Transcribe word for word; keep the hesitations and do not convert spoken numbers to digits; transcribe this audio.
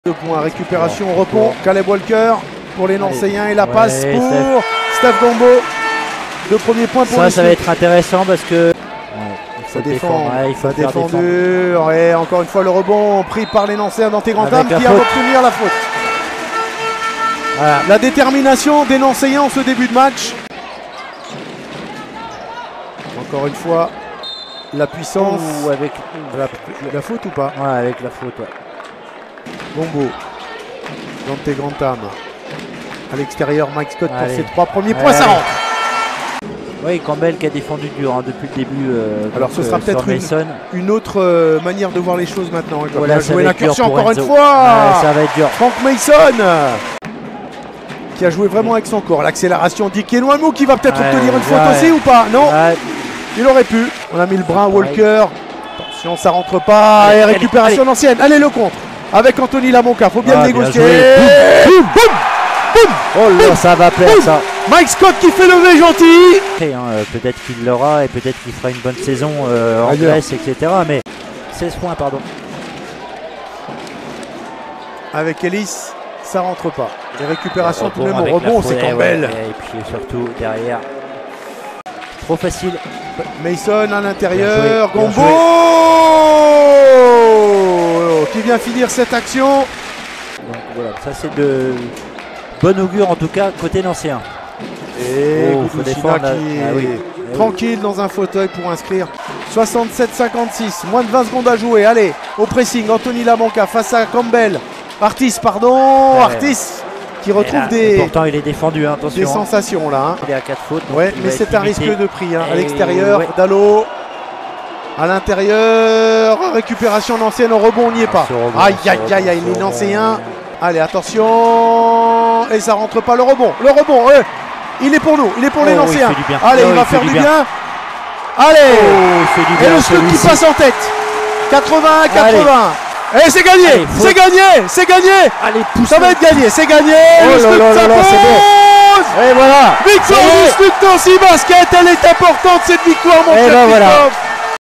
Deux points, récupération, repos, Caleb Walker pour les Nancéens et la passe ouais, pour Steph Gombo. Deux premiers points pour ça, les ça va être intéressant parce que ouais, il faut ça défend, ouais, il faut ça défendu. Et encore une fois le rebond pris par les Nancéens dans Tegrantam qui a obtenu la faute. Voilà. La détermination des Nancéens en ce début de match. Encore une fois, la puissance. Ou avec la, la faute ou pas? Ouais, avec la faute. Ouais. Gombo, dans Tegrantam. À l'extérieur, Mike Scott Allez. pour ses trois premiers ouais. points, ça rentre. Oui, Campbell qui a défendu dur hein, depuis le début. Euh, Alors ce sera euh, peut-être une, une autre euh, manière de voir les choses maintenant. Hein, voilà, il a joué l'incursion encore Enzo. une fois. Ouais, ça va être dur. Frank Mason qui a joué vraiment avec son corps. L'accélération d'Ike Nwamou qui va peut-être ouais, obtenir une faute ouais. aussi ou pas? Non, ouais. Il aurait pu. On a mis le bras à Walker. Attention, ça rentre pas. Allez, et récupération allez, ancienne. Allez, le contre. Avec Anthony Lamonca, faut bien ah, le négocier. Bien boum, boum, boum, oh là, boum, ça va plaire boum. Ça. Mike Scott qui fait lever gentil. Hein, euh, peut-être qu'il l'aura et peut-être qu'il fera une bonne saison euh, en Grèce, et cetera. Mais seize points, pardon. Avec Ellis, ça rentre pas. Les récupérations tout de même au rebond, c'est Campbell. Ouais, et puis surtout derrière, trop facile. Mason à l'intérieur, Gombo qui vient finir cette action. Donc voilà, ça c'est de bon augure en tout cas côté nancéen. Et oh, faut défendre qui est ah, oui. tranquille dans un fauteuil pour inscrire. soixante-sept cinquante-six, moins de vingt secondes à jouer. Allez, au pressing, Anthony Lamonca face à Campbell. Artis, pardon, ouais. Artis qui retrouve là, des. Pourtant il est défendu, hein, attention. Des sensations là. Hein. Il est à quatre fautes. Ouais, mais c'est un risque de prix. Hein. À l'extérieur, ouais. Dallo. À l'intérieur, récupération nancéenne au rebond, on n'y est pas. Aïe, aïe, aïe, aïe, les Nancéens. Allez, attention. Et ça rentre pas le rebond. Le rebond, euh, il est pour nous, il est pour oh, les Nancéens. Oui, allez, oh, il va il faire du bien. bien. Allez. Oh, il fait du bien, et le scoop qui passe en tête. quatre-vingts à quatre-vingts. Et c'est gagné, c'est gagné, c'est gagné. Allez, ça va être gagné, c'est gagné. Oh le là là là là, c'est bon. Et voilà. Victoire du Stuc Nancy Basket, elle est importante cette victoire, mon cher Christophe.